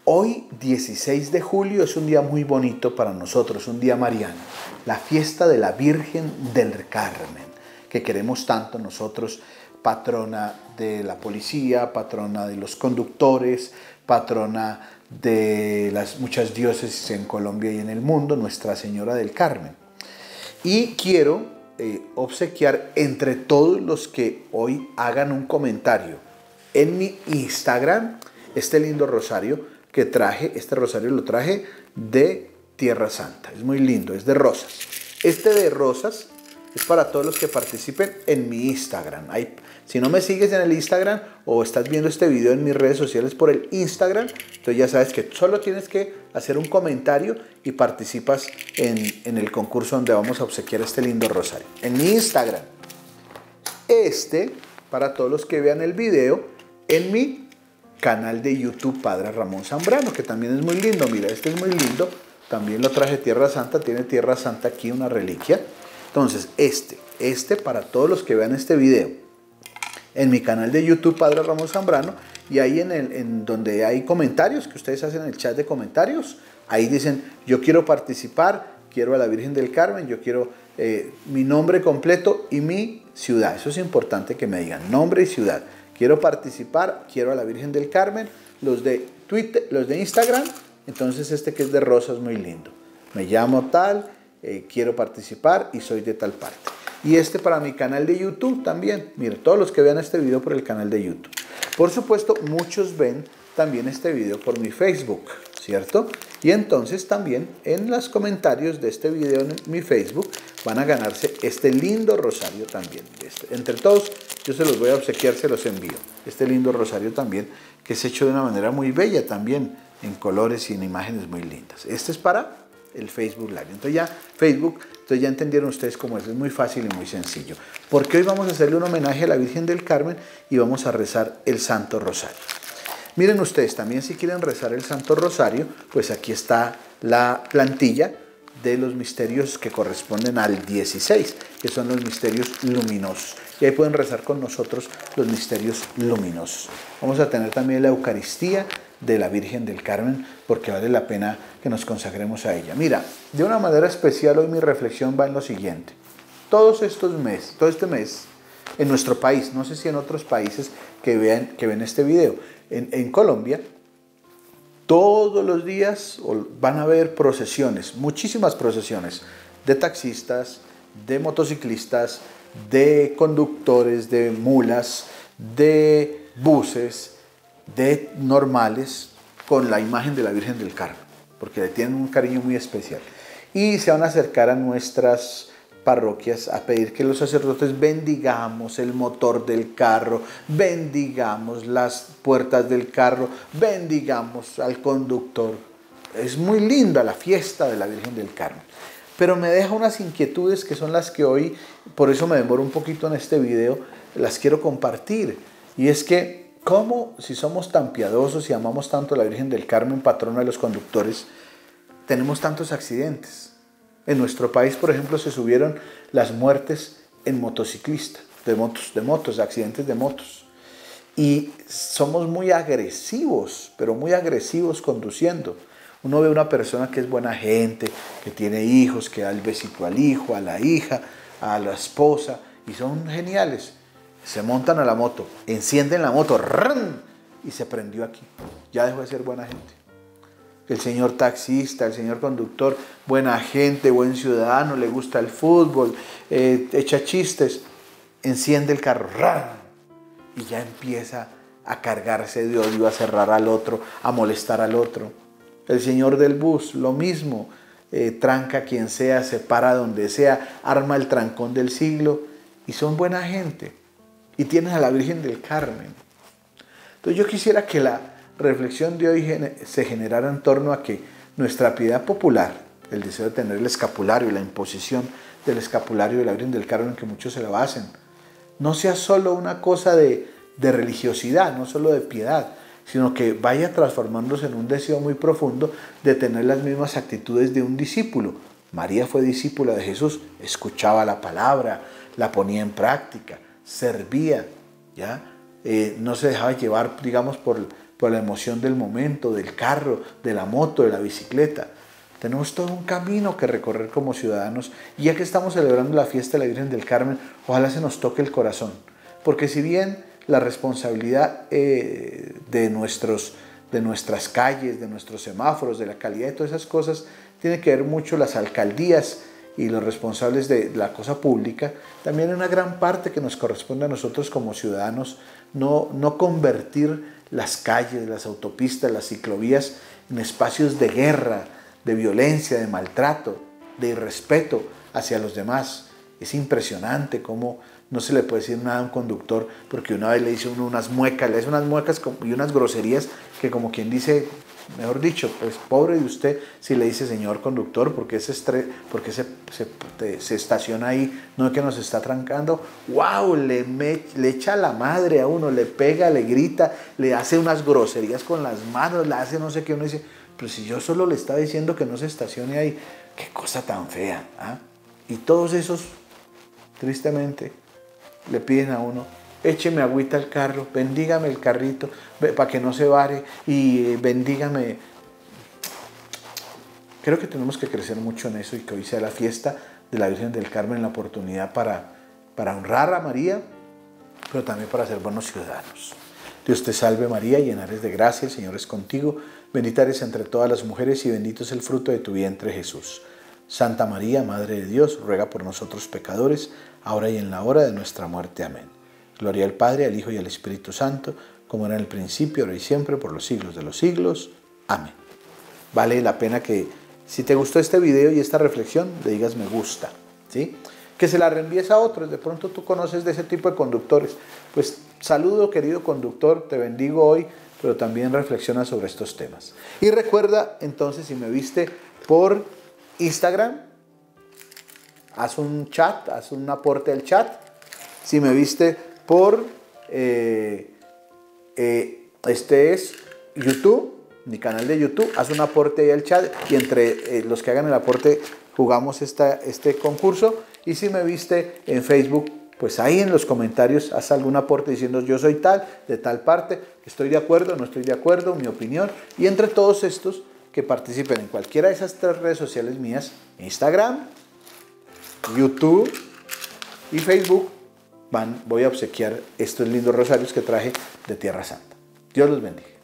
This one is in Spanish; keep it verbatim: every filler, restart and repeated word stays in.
Hoy, dieciséis de julio, es un día muy bonito para nosotros, un día mariano, la fiesta de la Virgen del Carmen, que queremos tanto nosotros, patrona de la policía, patrona de los conductores, patrona de las muchas diócesis en Colombia y en el mundo, Nuestra Señora del Carmen. Y quiero eh, obsequiar entre todos los que hoy hagan un comentario en mi Instagram este lindo rosario que traje. Este rosario lo traje de Tierra Santa, es muy lindo, es de rosas. Este de rosas es para todos los que participen en mi Instagram. Ahí, si no me sigues en el Instagram o estás viendo este video en mis redes sociales por el Instagram, entonces ya sabes que solo tienes que hacer un comentario y participas en, en el concurso donde vamos a obsequiar este lindo rosario. En mi Instagram. Este, para todos los que vean el video, en mi canal de YouTube Padre Ramón Zambrano, que también es muy lindo. Mira, este es muy lindo. También lo traje de Tierra Santa. Tiene Tierra Santa aquí, una reliquia. Entonces, este, este para todos los que vean este video en mi canal de YouTube Padre Ramón Zambrano, y ahí en, el, en donde hay comentarios, que ustedes hacen el chat de comentarios, ahí dicen, yo quiero participar, quiero a la Virgen del Carmen, yo quiero eh, mi nombre completo y mi ciudad. Eso es importante que me digan, nombre y ciudad. Quiero participar, quiero a la Virgen del Carmen. Los de Twitter, los de Instagram, entonces este que es de rosa es muy lindo. Me llamo tal, eh, quiero participar y soy de tal parte. Y este para mi canal de YouTube también. Miren, todos los que vean este video por el canal de YouTube. Por supuesto, muchos ven también este video por mi Facebook, ¿cierto? Y entonces también en los comentarios de este video en mi Facebook van a ganarse este lindo rosario también. Este, entre todos yo se los voy a obsequiar, se los envío. Este lindo rosario también, que es hecho de una manera muy bella también, en colores y en imágenes muy lindas. Este es para el Facebook Live. Entonces ya Facebook, entonces ya entendieron ustedes cómo es, es muy fácil y muy sencillo. Porque hoy vamos a hacerle un homenaje a la Virgen del Carmen y vamos a rezar el Santo Rosario. Miren ustedes, también si quieren rezar el Santo Rosario, pues aquí está la plantilla de los misterios que corresponden al dieciséis, que son los misterios luminosos. Y ahí pueden rezar con nosotros los misterios luminosos. Vamos a tener también la Eucaristía de la Virgen del Carmen, porque vale la pena que nos consagremos a ella. Mira, de una manera especial hoy mi reflexión va en lo siguiente. Todos estos meses, todo este mes, en nuestro país, no sé si en otros países que vean, que ven este video, en, en Colombia, todos los días van a haber procesiones, muchísimas procesiones de taxistas, de motociclistas, de conductores, de mulas, de buses, de normales, con la imagen de la Virgen del Carmen, porque le tienen un cariño muy especial. Y se van a acercar a nuestras parroquias a pedir que los sacerdotes bendigamos el motor del carro, bendigamos las puertas del carro, bendigamos al conductor. Es muy linda la fiesta de la Virgen del Carmen, pero me deja unas inquietudes que son las que hoy, por eso me demoro un poquito en este video, las quiero compartir. Y es que, ¿cómo, si somos tan piadosos y amamos tanto a la Virgen del Carmen, patrona de los conductores, tenemos tantos accidentes? En nuestro país, por ejemplo, se subieron las muertes en motociclistas, de motos, de motos, de accidentes de motos. Y somos muy agresivos, pero muy agresivos conduciendo. Uno ve una persona que es buena gente, que tiene hijos, que da el besito al hijo, a la hija, a la esposa, y son geniales. Se montan a la moto, encienden la moto, ¡rum! Y se prendió aquí. Ya dejó de ser buena gente. El señor taxista, el señor conductor, buena gente, buen ciudadano, le gusta el fútbol, eh, echa chistes, enciende el carro, ¡rum! Y ya empieza a cargarse de odio, a cerrar al otro, a molestar al otro. El señor del bus, lo mismo, eh, tranca a quien sea, se para donde sea, arma el trancón del siglo, y son buena gente. Y tienen a la Virgen del Carmen. Entonces yo quisiera que la reflexión de hoy se generara en torno a que nuestra piedad popular, el deseo de tener el escapulario, la imposición del escapulario de la Virgen del Carmen, que muchos se lo hacen, no sea solo una cosa de, de religiosidad, no solo de piedad, sino que vaya transformándose en un deseo muy profundo de tener las mismas actitudes de un discípulo. María fue discípula de Jesús, escuchaba la palabra, la ponía en práctica, servía, ¿ya? Eh, no se dejaba llevar, digamos, por, por la emoción del momento, del carro, de la moto, de la bicicleta. Tenemos todo un camino que recorrer como ciudadanos. Y ya que estamos celebrando la fiesta de la Virgen del Carmen, ojalá se nos toque el corazón. Porque si bien la responsabilidad eh, de, nuestros, de nuestras calles, de nuestros semáforos, de la calidad de todas esas cosas, tiene que ver mucho las alcaldías y los responsables de la cosa pública, también hay una gran parte que nos corresponde a nosotros como ciudadanos, no, no convertir las calles, las autopistas, las ciclovías en espacios de guerra, de violencia, de maltrato, de irrespeto hacia los demás. Es impresionante cómo no se le puede decir nada a un conductor porque una vez le hizo uno unas muecas, le hace unas muecas y unas groserías que como quien dice, mejor dicho, pues pobre de usted si le dice señor conductor porque se, estre porque se, se, se estaciona ahí, no es que nos está trancando. ¡Wow! Le, me, le echa la madre a uno, le pega, le grita, le hace unas groserías con las manos, le hace no sé qué, uno dice, pero si yo solo le estaba diciendo que no se estacione ahí, qué cosa tan fea. ¿Ah? Y todos esos, tristemente, le piden a uno, écheme agüita al carro, bendígame el carrito para que no se vare y bendígame. Creo que tenemos que crecer mucho en eso y que hoy sea la fiesta de la Virgen del Carmen, la oportunidad para, para honrar a María, pero también para ser buenos ciudadanos. Dios te salve María, llena eres de gracia, el Señor es contigo, bendita eres entre todas las mujeres y bendito es el fruto de tu vientre Jesús. Santa María, Madre de Dios, ruega por nosotros pecadores, ahora y en la hora de nuestra muerte. Amén. Gloria al Padre, al Hijo y al Espíritu Santo, como era en el principio, ahora y siempre, por los siglos de los siglos. Amén. Vale la pena que, si te gustó este video y esta reflexión, le digas me gusta, ¿sí? Que se la reenvíes a otros. De pronto tú conoces de ese tipo de conductores. Pues saludo, querido conductor, te bendigo hoy, pero también reflexiona sobre estos temas. Y recuerda, entonces, si me viste por Instagram, haz un chat, haz un aporte al chat. Si me viste por eh, eh, este es YouTube, mi canal de YouTube, haz un aporte ahí al chat y entre eh, los que hagan el aporte jugamos esta, este concurso. Y si me viste en Facebook, pues ahí en los comentarios haz algún aporte diciendo yo soy tal, de tal parte, estoy de acuerdo, no estoy de acuerdo, mi opinión. Y entre todos estos que participen en cualquiera de esas tres redes sociales mías, Instagram, YouTube y Facebook, van, voy a obsequiar estos lindos rosarios que traje de Tierra Santa. Dios los bendiga.